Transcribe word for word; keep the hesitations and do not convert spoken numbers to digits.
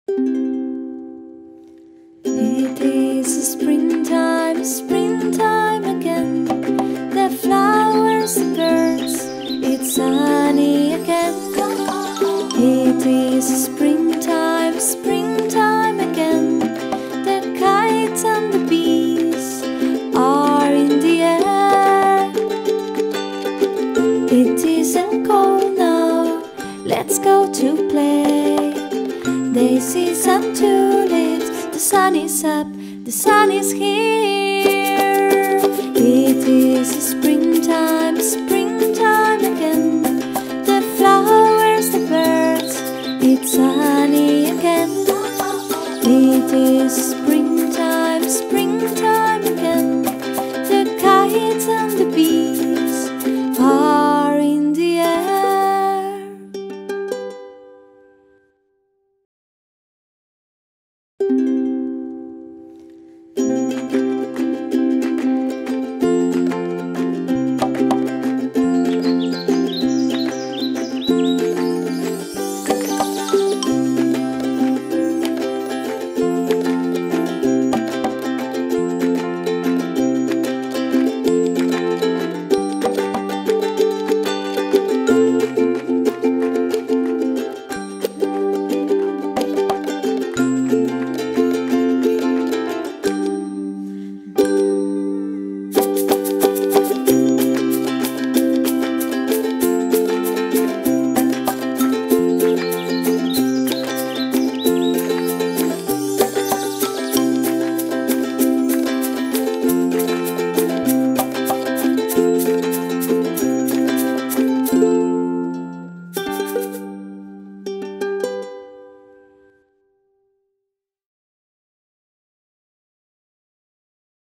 It is springtime, springtime again. The flowers, the birds, it's sunny again. It is springtime, springtime again. The kites and the bees are in the air. It isn't cold now, let's go to play. Daisies and tulips, the sun is up, the sun is here. It is springtime, springtime again. The flowers, the birds, it's sunny again. It is springtime, springtime again. The kites and the bees are in the air.